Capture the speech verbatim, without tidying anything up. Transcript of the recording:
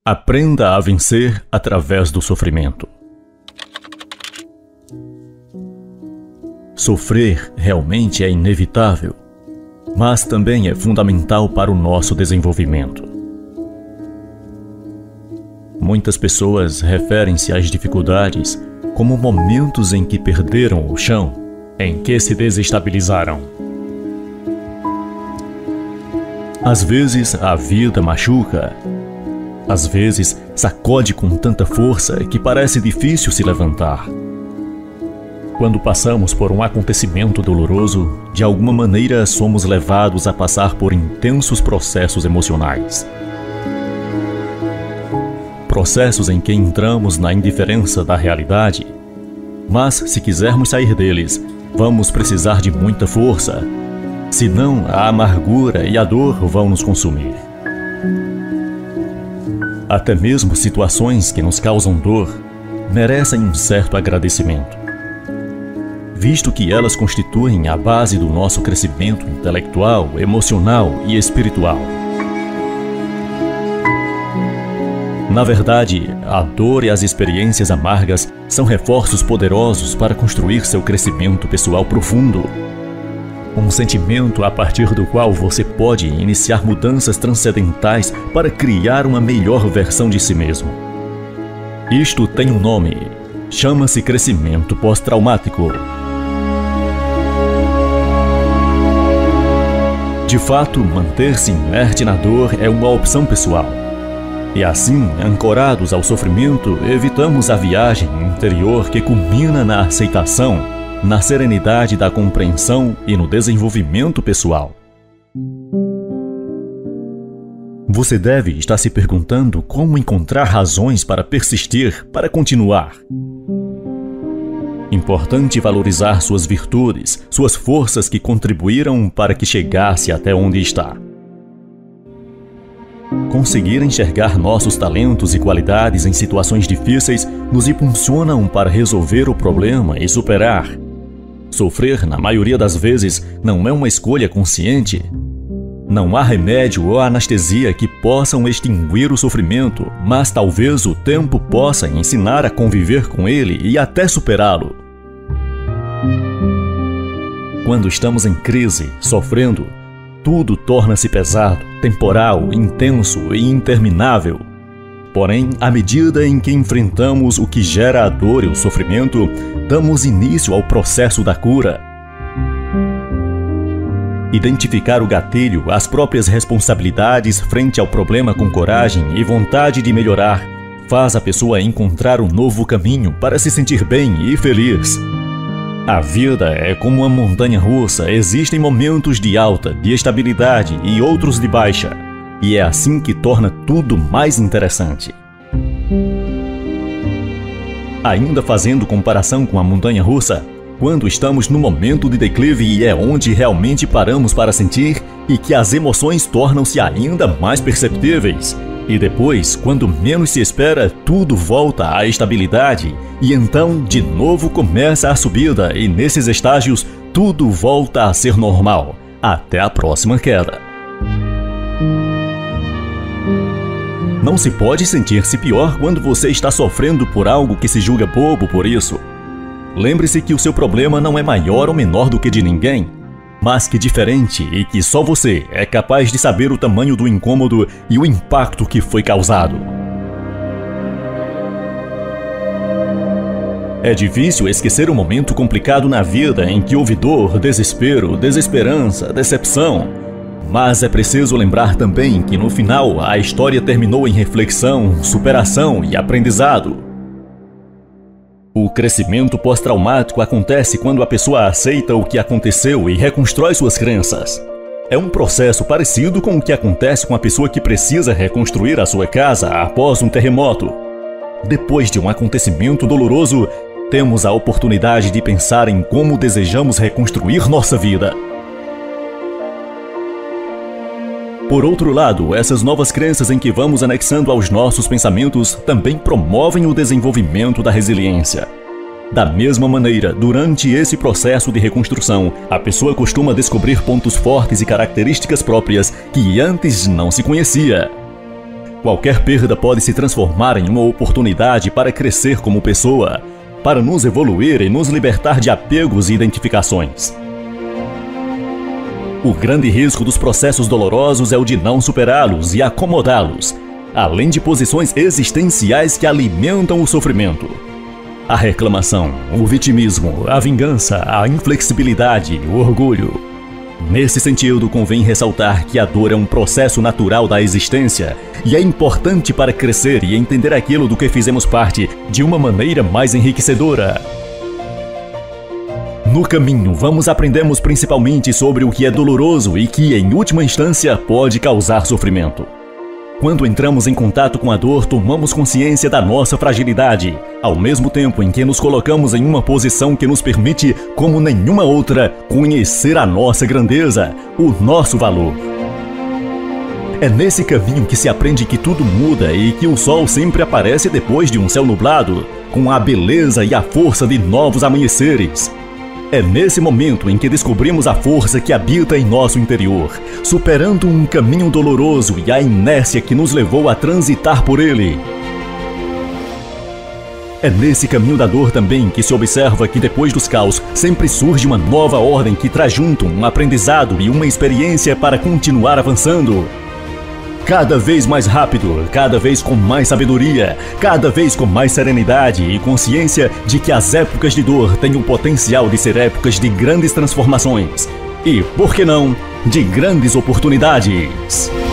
Aprenda a vencer através do sofrimento. Sofrer realmente é inevitável, mas também é fundamental para o nosso desenvolvimento. Muitas pessoas referem-se às dificuldades como momentos em que perderam o chão, em que se desestabilizaram. Às vezes a vida machuca, às vezes sacode com tanta força que parece difícil se levantar. Quando passamos por um acontecimento doloroso, de alguma maneira somos levados a passar por intensos processos emocionais. Processos em que entramos na indiferença da realidade, mas se quisermos sair deles, vamos precisar de muita força, senão a amargura e a dor vão nos consumir. Até mesmo situações que nos causam dor merecem um certo agradecimento, visto que elas constituem a base do nosso crescimento intelectual, emocional e espiritual. Na verdade, a dor e as experiências amargas são reforços poderosos para construir seu crescimento pessoal profundo. Um sentimento a partir do qual você pode iniciar mudanças transcendentais para criar uma melhor versão de si mesmo. Isto tem um nome, chama-se crescimento pós-traumático. De fato, manter-se inerte na dor é uma opção pessoal. E assim, ancorados ao sofrimento, evitamos a viagem interior que culmina na aceitação, na serenidade da compreensão e no desenvolvimento pessoal. Você deve estar se perguntando como encontrar razões para persistir, para continuar. Importante valorizar suas virtudes, suas forças que contribuíram para que chegasse até onde está. Conseguir enxergar nossos talentos e qualidades em situações difíceis nos impulsionam para resolver o problema e superar. Sofrer, na maioria das vezes, não é uma escolha consciente. Não há remédio ou anestesia que possam extinguir o sofrimento, mas talvez o tempo possa ensinar a conviver com ele e até superá-lo. Quando estamos em crise, sofrendo, tudo torna-se pesado, temporal, intenso e interminável. Porém, à medida em que enfrentamos o que gera a dor e o sofrimento, damos início ao processo da cura. Identificar o gatilho, as próprias responsabilidades frente ao problema com coragem e vontade de melhorar, faz a pessoa encontrar um novo caminho para se sentir bem e feliz. A vida é como uma montanha-russa, existem momentos de alta, de estabilidade e outros de baixa. E é assim que torna tudo mais interessante. Ainda fazendo comparação com a montanha-russa, quando estamos no momento de declive e é onde realmente paramos para sentir e que as emoções tornam-se ainda mais perceptíveis. E depois, quando menos se espera, tudo volta à estabilidade e então de novo começa a subida e nesses estágios tudo volta a ser normal, até a próxima queda. Não se pode sentir-se pior quando você está sofrendo por algo que se julga bobo por isso. Lembre-se que o seu problema não é maior ou menor do que de ninguém, mas que diferente e que só você é capaz de saber o tamanho do incômodo e o impacto que foi causado. É difícil esquecer um momento complicado na vida em que houve dor, desespero, desesperança, decepção. Mas é preciso lembrar também que no final a história terminou em reflexão, superação e aprendizado. O crescimento pós-traumático acontece quando a pessoa aceita o que aconteceu e reconstrói suas crenças. É um processo parecido com o que acontece com a pessoa que precisa reconstruir a sua casa após um terremoto. Depois de um acontecimento doloroso, temos a oportunidade de pensar em como desejamos reconstruir nossa vida. Por outro lado, essas novas crenças em que vamos anexando aos nossos pensamentos também promovem o desenvolvimento da resiliência. Da mesma maneira, durante esse processo de reconstrução, a pessoa costuma descobrir pontos fortes e características próprias que antes não se conhecia. Qualquer perda pode se transformar em uma oportunidade para crescer como pessoa, para nos evoluir e nos libertar de apegos e identificações. O grande risco dos processos dolorosos é o de não superá-los e acomodá-los, além de posições existenciais que alimentam o sofrimento. A reclamação, o vitimismo, a vingança, a inflexibilidade, o orgulho. Nesse sentido, convém ressaltar que a dor é um processo natural da existência e é importante para crescer e entender aquilo do que fizemos parte de uma maneira mais enriquecedora. No caminho, vamos aprendemos principalmente sobre o que é doloroso e que, em última instância, pode causar sofrimento. Quando entramos em contato com a dor, tomamos consciência da nossa fragilidade, ao mesmo tempo em que nos colocamos em uma posição que nos permite, como nenhuma outra, conhecer a nossa grandeza, o nosso valor. É nesse caminho que se aprende que tudo muda e que o sol sempre aparece depois de um céu nublado, com a beleza e a força de novos amanheceres. É nesse momento em que descobrimos a força que habita em nosso interior, superando um caminho doloroso e a inércia que nos levou a transitar por ele. É nesse caminho da dor também que se observa que depois dos caos sempre surge uma nova ordem que traz junto um aprendizado e uma experiência para continuar avançando. Cada vez mais rápido, cada vez com mais sabedoria, cada vez com mais serenidade e consciência de que as épocas de dor têm o potencial de ser épocas de grandes transformações e, por que não, de grandes oportunidades.